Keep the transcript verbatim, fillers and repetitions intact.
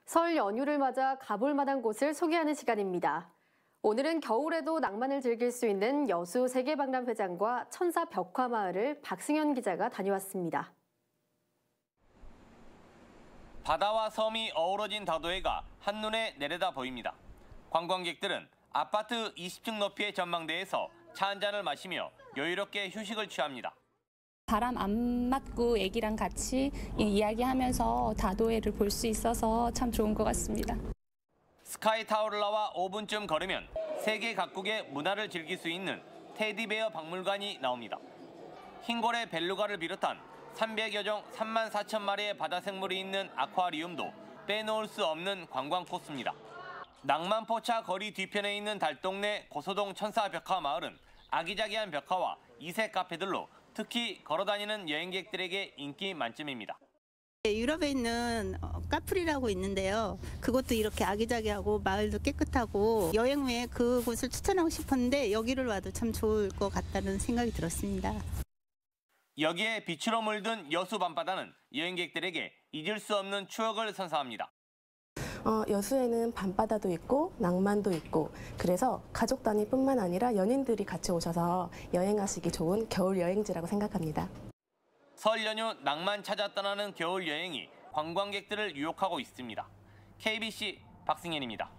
설 연휴를 맞아 가볼 만한 곳을 소개하는 시간입니다. 오늘은 겨울에도 낭만을 즐길 수 있는 여수 세계박람회장과 천사 벽화마을을 박승현 기자가 다녀왔습니다. 바다와 섬이 어우러진 다도해가 한눈에 내려다 보입니다. 관광객들은 아파트 이십 층 높이의 전망대에서 차 한 잔을 마시며 여유롭게 휴식을 취합니다. 바람 안 맞고 애기랑 같이 이야기하면서 다도해를 볼 수 있어서 참 좋은 것 같습니다. 스카이타워를 나와 오 분쯤 걸으면 세계 각국의 문화를 즐길 수 있는 테디베어 박물관이 나옵니다. 흰고래 벨루가를 비롯한 삼백여 종 삼만 사천 마리의 바다 생물이 있는 아쿠아리움도 빼놓을 수 없는 관광 코스입니다. 낭만포차 거리 뒤편에 있는 달동네 고소동 천사 벽화 마을은 아기자기한 벽화와 이색 카페들로 특히 걸어다니는 여행객들에게 인기 만점입니다. 유럽에 있는 카프리라고 있는데요. 그것도 이렇게 아기자기하고 마을도 깨끗하고 여행 후에 그곳을 추천하고 싶었는데 여기를 와도 참 좋을 것 같다는 생각이 들었습니다. 여기에 빛으로 물든 여수 밤바다는 여행객들에게 잊을 수 없는 추억을 선사합니다. 어, 여수에는 밤바다도 있고 낭만도 있고 그래서 가족 단위뿐만 아니라 연인들이 같이 오셔서 여행하시기 좋은 겨울 여행지라고 생각합니다. 설 연휴 낭만 찾아 떠나는 겨울 여행이 관광객들을 유혹하고 있습니다. 케이비씨 박승현입니다.